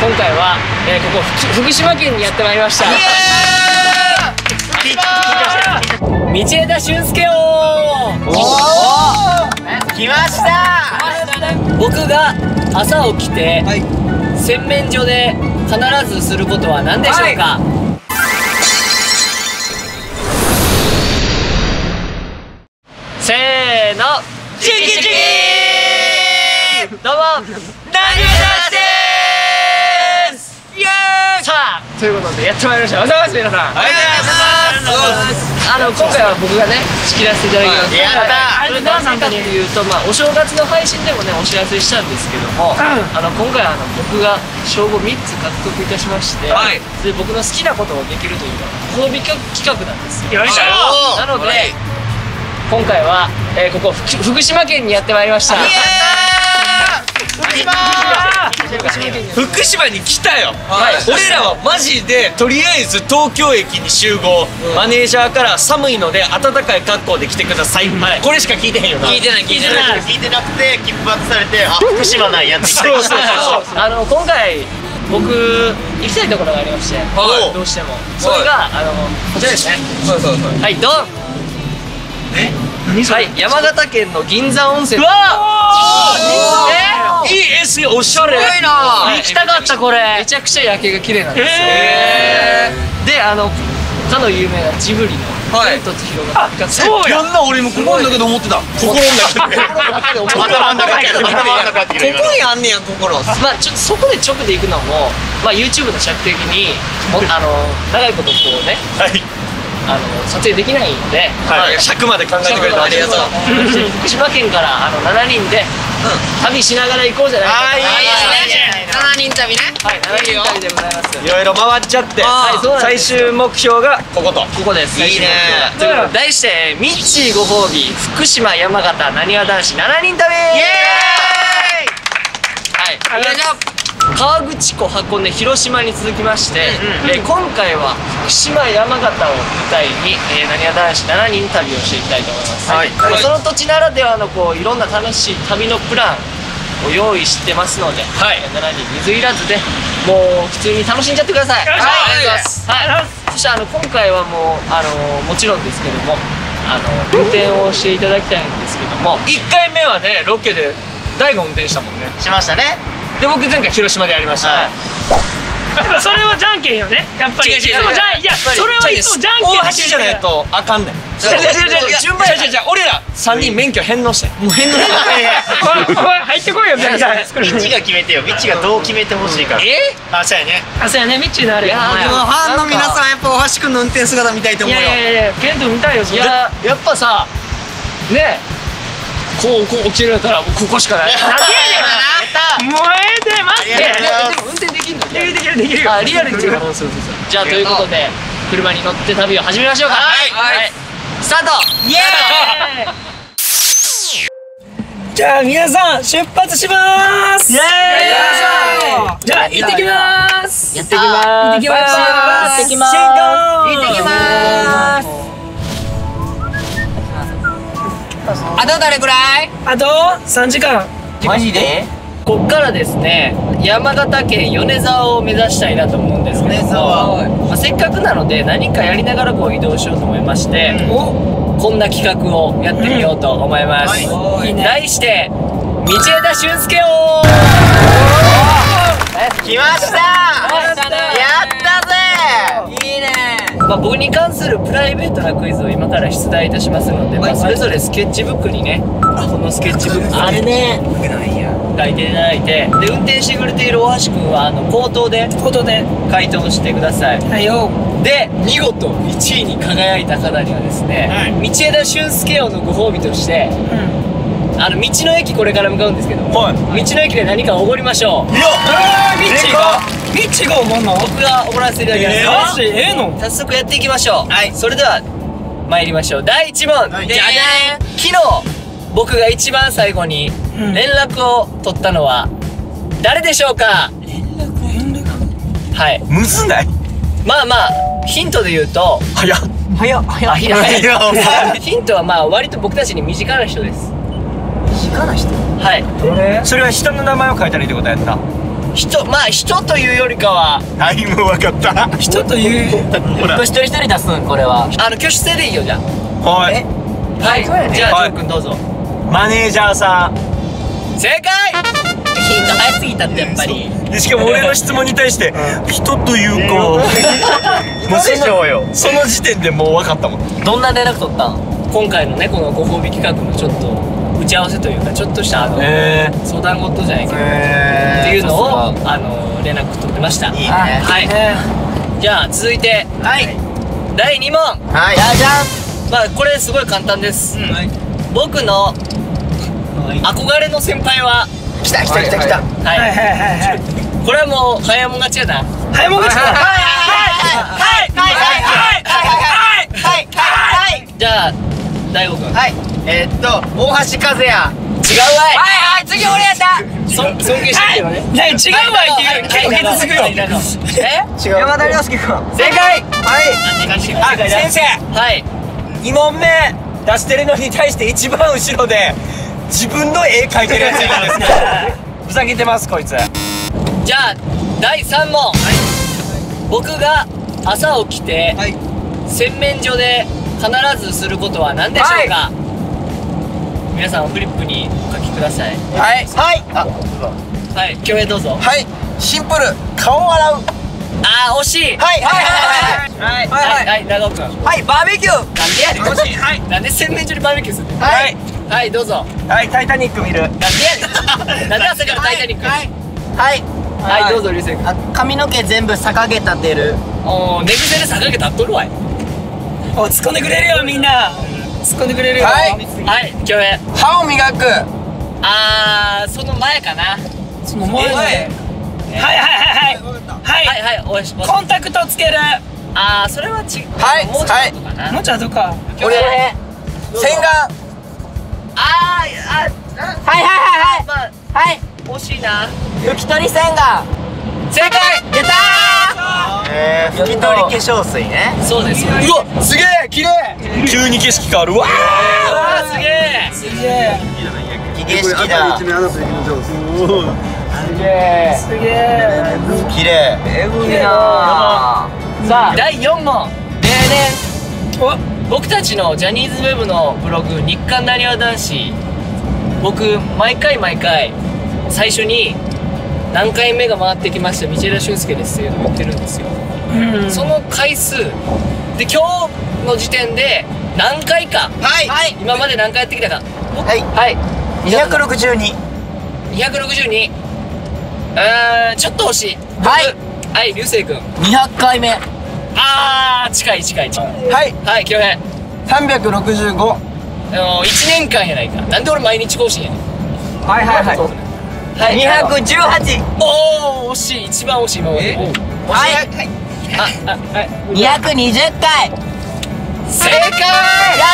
今回は、ここ福島県にやってまいりました。道枝駿佑よー。 来ました。 僕が朝起きて、洗面所で必ずすることは何でしょうか？せーの、チキチキー。どうも、なにわ男子です。イエーイ。さあ、ということでやってまいりました。おはようございます、皆さん。 おはようございます。 今回は僕がね仕切らせていただきます。 やったー。 それなぜかというと、お正月の配信でもねお知らせしたんですけども、今回は僕が称号3つ獲得いたしまして、で僕の好きなことをできるというご褒美企画なんですよ。よいしょ。なので今回は、ここ福島県にやってまいりました。 福島に来たよ。俺らはマジでとりあえず東京駅に集合。マネージャーから寒いので暖かい格好で来てください。これしか聞いてへんよな。聞いてなくて切符渡されて、あ、福島なんやって。そう今回僕行きたいところがありまして、どうしてもそれがこちらですね。はい、ドン。はい、山形県の銀山温泉。うわー、いいエス、おしゃれ。すごいな。行きたかった。これめちゃくちゃ夜景が綺麗なんですよ。で、かの有名なジブリの千と千尋が復活。そうやんな。俺も心の中で思ってた。心の中で頭の中でここにあんねや心。ちょっとそこで直で行くのもYouTube の尺的に長いことこうね撮影できないんで、尺まで考えてくれてありがとう。福島県から7人で旅しながら行こうじゃないかと。7人旅ね。はい、7人旅でございます。いろいろ回っちゃって、最終目標がここです。いいね。ということで題してミッチーご褒美福島山形なにわ男子7人旅。イエーイ。はい、よいしょ。河口湖、箱根、広島に続きまして、今回は福島山形を舞台になにわ男子7人旅をしていきたいと思います。その土地ならではのいろんな楽しい旅のプランを用意してますので、7人水いらずでもう普通に楽しんじゃってください。そして今回はもちろんですけども運転をしていただきたいんですけども、1回目はねロケで大悟運転したもんね。しましたね。で僕前回広島でやりました。 それはじゃんけんよね。やっぱり。いやそれはいつもじゃんけん。 大橋じゃないとあかんねん。順番俺ら3人免許返納して。もう返納して。 入ってこいよ絶対。 ミッチが決めてよ。ミッチがどう決めてほしいから。あ、そうやね。 そうやね。ミッチになるよ。 でもファンの皆さんやっぱ大橋君の運転姿見たいと思うよ。 いやケント見たいよ。 やっぱさねこう起きるんだったらここしかない。 もうええで待って。 でも運転できるの？ できるよ。 リアルに違う。じゃあということで車に乗って旅を始めましょうか。はいスタート。イエーイ。 じゃあ皆さん出発しまーす。イエーイ。じゃあ行ってきまーす。 行ってきます。あとどれくらい？ あと3時間。 マジで？こっからですね山形県米沢を目指したいなと思うんですけども、せっかくなので何かやりながら移動しようと思いまして、こんな企画をやってみようと思います。題して道枝駿佑よー。来ました。やったぜ。いいね。僕に関するプライベートなクイズを今から出題いたしますので、それぞれスケッチブックにね、このスケッチブックあれね書いていただいて、で運転してくれている大橋君は口頭で回答してください。はいよ。で見事1位に輝いた方にはですね、道枝駿佑よのご褒美として道の駅これから向かうんですけども、道の駅で何かおごりましょう。 ミッチがおごんの？ 僕がおごらせていただきます。早速やっていきましょう。それでは参りましょう。第1問。じゃじゃん。昨日僕が一番最後に連絡を取ったのは誰でしょうか？はい。 むずない？ ヒントで言うと早っ。 ヒントは割と僕たちに身近な人です。身近な人？はい。 それは下の名前を書いたらいいってことやった？ まあ人というよりかははい、もう分かった。 人というほら。 一人一人出すんこれは。 挙手制でいいよじゃはい。 あ。はい。じゃあジョー君どうぞ。 マネージャーさん。 正解。ヒント早すぎたってやっぱり。 でしかも俺の質問に対して人というかもうでしょうよ。 その時点でもう分かったもん。 どんな連絡取ったん？ 今回のねこのご褒美企画のちょっと打ち合わせというかちょっとした相談事じゃないけどっていうのを連絡取ってました。 いいね。 はい。じゃあ続いて第2問。 はい。 じゃじゃん。 まあこれすごい簡単です。僕の憧れの先輩は来た来た来た来た。 はいこれはもう早いもん勝ちやな。 早いもん勝ちだ。 じゃあ大悟君。 はい。大橋和也。 違うわい。 はい次俺やった。 尊敬してるけどね。 違うわいって結構きつすぎるよ。 違う。山田涼介君。 正解。 はい。 先生はい。 2問目出してるのに対して一番後ろで自分の絵描いてるやついるんですけどふざけてますこいつ。 じゃあ第3問。僕が朝起きて洗面所で必ずすることは何でしょうか。皆さんフリップにお書きください。 はい。はい。 はい恭平どうぞ。 はい。シンプル。顔を洗う。 あー惜しい。 はいはいはい長尾君。 はい。バーベキュー。 なんでやねん。はいなんで洗面所にバーベキューするの。 はい。 はいどうぞ。 はいタイタニック見る。 なんでやねん。なんで朝からタイタニック。 はいはいどうぞ流星君。 髪の毛全部逆毛立てる。 おー寝癖で逆毛立っとるわい。 お突っ込んでくれるよみんな。突っ込んでくれるよ。 はいはい恭平。 歯を磨く。 その前かな。 その前。はいはいおいしい。 コンタクトつける。 それははいもうちょっとかな。 もうちょっとか。 俺洗顔。 はい惜しいな。 拭き取り洗顔。 正解。出た拭き取り化粧水ね。 ー。そうです。 うわすげえ綺麗。急に景色変わるわ。 すげえ。 すげえ。 儀式だ。 すげえ。 綺麗。 さあ第4問。例年僕たちのジャニーズウェブのブログ日刊なにわ男子、僕毎回最初に何回目が回ってきました道枝駿佑ですっていうのを言ってるんですよ。その回数で今日の時点で何回か、今まで何回やってきたか。 はい262。 262。ちょっと惜しい。はい流星君。 200回目。 近い。 はいはい恭平。 365。 1年間やないか。なんで俺毎日更新やねん。 はい218。 おー惜しい。一番惜しい今まで。 220回。 正解。 や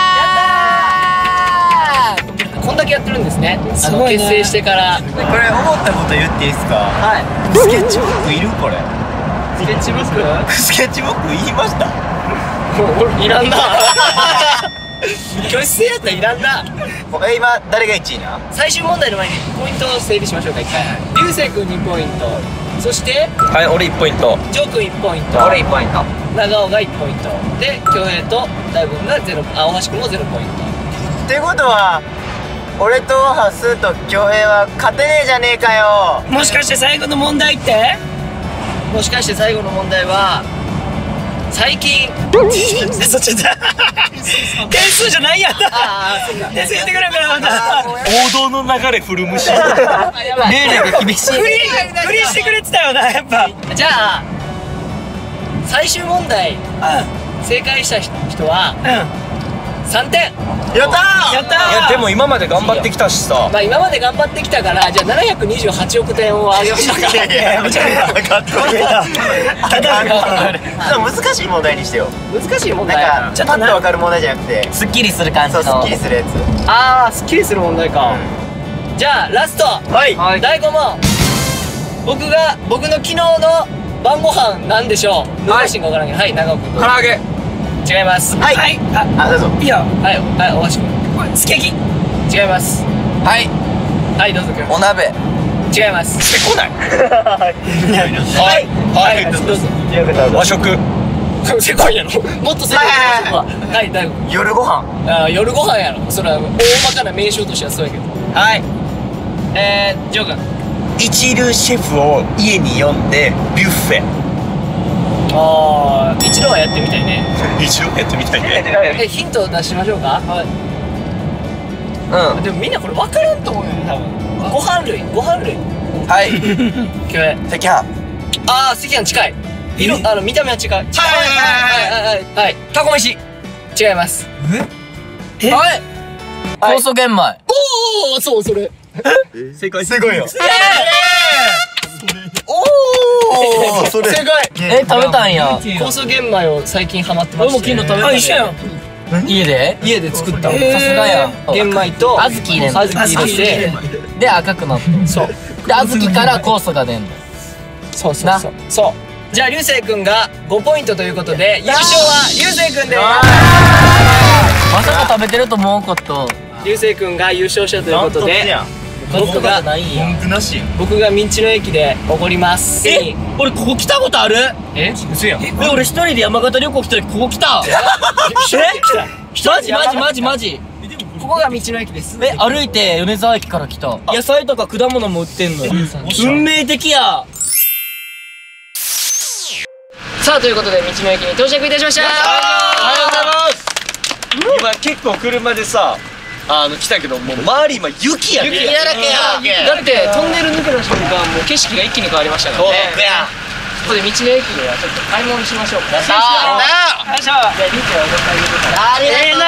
ったこんだけやってるんですね。 すごいね結成してから。 これ思ったこと言っていいですか。スケッチブックいるこれ。 スケッチブックスケッチブック言いました。 いらんな。教室生やったらいらんな。 今誰が1位な。 最終問題の前にポイントを整理しましょうか。一回流星君2ポイント、そしてはい俺1ポイント。 ジョー君1ポイント、 俺1ポイント。 長尾が1ポイントで恭平と大悟君が0、大橋君も0ポイント。 ってことは俺とハスと恭平は勝てねえじゃねえかよ。 もしかして最後の問題って？ もしかして最後の問題は最近そっちだ。点数じゃないやん。 そうか。 点数言ってくれるからまた。 王道の流れ振る無視。 ルールが厳しい。 フリーしてくれてたよなやっぱ。 じゃあ最終問題正解した人は3点。 やったー。 やったー。 いやでも今まで頑張ってきたしさ。 まあ今まで頑張ってきたから、じゃあ728億点をあげましょうか。 難しい問題にしてよ。 難しい問題。 なんかパッとわかる問題じゃなくて、 すっきりする感じの。 そうすっきりするやつ。 すっきりする問題か。じゃあラスト。第5問。僕の昨日の晩ご飯なんでしょう。難しいか分からんけど。はい長尾君。 唐揚げ。 違います。 はい。 どうぞ。 いいよ。 はい大橋君。 すき焼き。 違います。 はい。 はいどうぞ君。 お鍋。 違います。 してこない。はいどうぞ。 和食。 せこいやろ。もっとせこいやろ。はい、大悟。 夜ご飯。 夜ご飯やろ。それは大まかな名称としてはそうやけど。 はい。 ジョー君。 一流シェフを家に呼んでビュッフェ。 ああ、一度はやってみたいね。 一応やってみたいね。 ヒント出しましょうか。はい。でもみんなこれ分からんと思うよね、多分。ご飯類。 はい。 キョエ。 赤飯。 ああ、赤飯近い。見た目は近い。はい。タコ飯。違います。はい。 酵素玄米。 おお、そうそれ。 正解よ。 おお、それ。 正解。 食べたんや。 酵素玄米を最近ハマってまして。俺も昨日食べた。あ、一緒やん。 家で作った。さすがや。 玄米と小豆入れんの。 小豆入れて、 で赤くなって。そう。で小豆から酵素が出んの。 そう。じゃあ流星くんが5ポイントということで優勝は流星くんです。 まさか食べてると思わんかった。 流星くんが優勝したということで、僕が道の駅でおごります。 俺ここ来たことある？ 嘘やん。 俺一人で山形旅行来た時ここ来た。マジ。 ここが道の駅です。 歩いて米沢駅から来た。野菜とか果物も売ってんの。運命的や。 さあということで道の駅に到着いたしました。 おはようございます。今結構車でさ来たけど、もう周り今雪やね。 雪だらけや。だってトンネル抜けた瞬間もう景色が一気に変わりましたからね。ここで道の駅ではちょっと買い物しましょうか。よいしょ。じゃあリーチはおごってあげるから。 ありが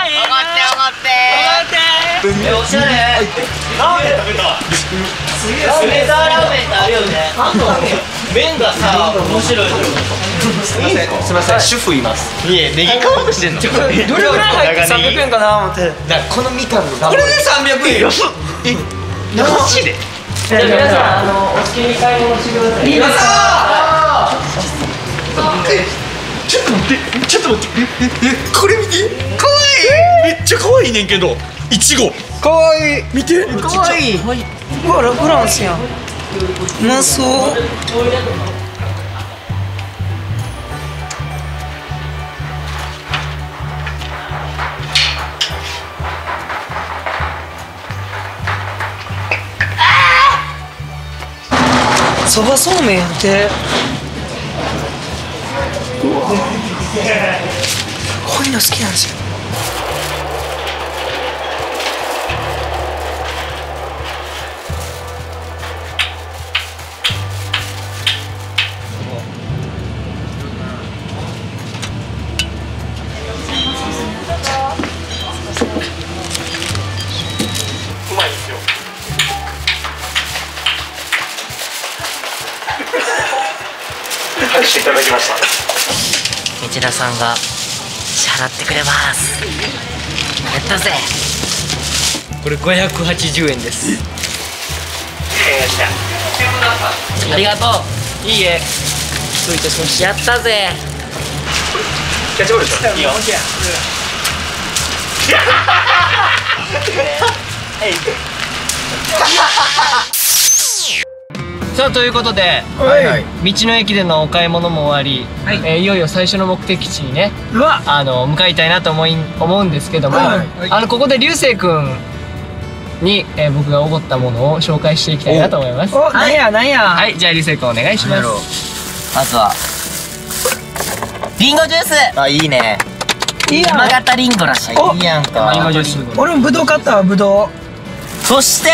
とう。おしゃれ。ラーメン食べた。梅沢ラーメンってあるよね。麺がさ、面白い。すみません、主婦います。いえ、ネギ買おうとしてんの。どれぐらい入って300円かな思って。このみかんの。これで300円よ。マジで。じゃあ皆さん、お好きに買い物してください。いいですか。 ちょっと待ってこれ見て。かわいい。めっちゃかわいいねんけど。いちご。 かわいい。 見て。 かわいい。うわ、ラフランスやん。うまそう。そばそうめんやって。こういうの好きなんですよ。 していただきました。 道田さんが支払ってくれます。やったぜ。 これ580円です。 ありがとう。 いいえ。どういたしまして。 やったぜ。 キャッチボールでしょ。いいよ。 さあということで、道の駅でのお買い物も終わり、いよいよ最初の目的地にね、向かいたいなと思うんですけども、ここで流星くんに、僕がおごったものを紹介していきたいなと思います。 なんや。 はい、じゃあ流星くんお願いします。 まずはリンゴジュース。 あ、いいね。 山形リンゴらしい。 いいやんか。 リンゴジュース。 俺もブドウ買ったわ、ブドウ。 そして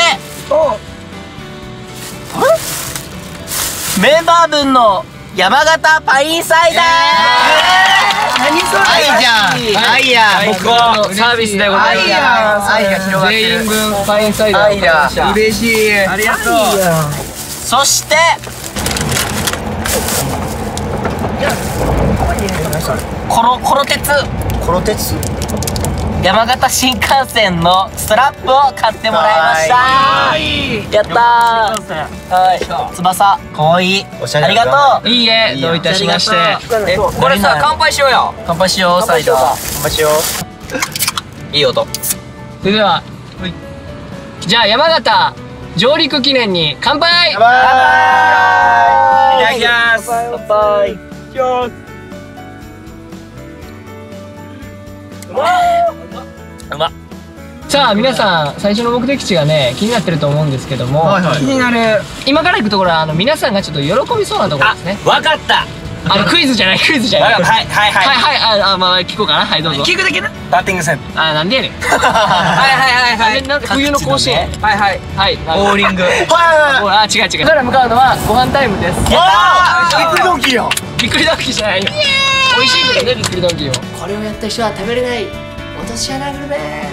メンバー分の山形パインサイダー。 何それ。愛じゃん。愛や。 僕のサービスでございます。 愛が広がってる。 全員分パインサイダーを買いました。 嬉しい。ありがとう。 そしてコロ鉄。 コロ鉄。 山形新幹線のストラップを買ってもらいました。やったー。はい。翼かわいい。 おしゃれ。 ありがとう。 いいえ、どういたしまして。 これさ、乾杯しようよ。乾杯しよう。サイダー。 乾杯しよう。 いい音。 それではじゃあ山形上陸記念に乾杯。 いただきます。 乾杯。うまっ。 さあ皆さん、最初の目的地がね気になってると思うんですけども、気になる今から行くところは皆さんがちょっと喜びそうなところですね。 わかった。 クイズじゃない、クイズじゃない。 はいまあ聞こうかな。はい、どうぞ。 聞くだけな。バッティングセンター。 なんでやねん。 はい。 冬の甲子園。はい。 ボーリング。 違う。ここから向かうのはご飯タイムです。 びっくりドンキーよ。 びっくりドンキーじゃないよ。美味しいけどね、びっくりドンキーを。 これをやった人は食べれない落とし穴グルメ。